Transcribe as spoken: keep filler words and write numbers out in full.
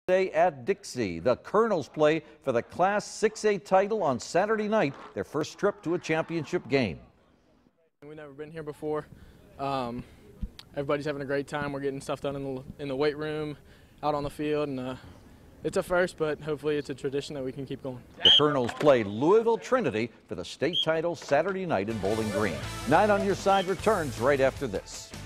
At Dixie, the Colonels play for the Class six A title on Saturday night, their first trip to a championship game. We've never been here before. Um, everybody's having a great time. We're getting stuff done in the, in the weight room, out on the field, and uh, it's a first, but hopefully it's a tradition that we can keep going. The Colonels play Louisville Trinity for the state title Saturday night in Bowling Green. Nine on Your Side returns right after this.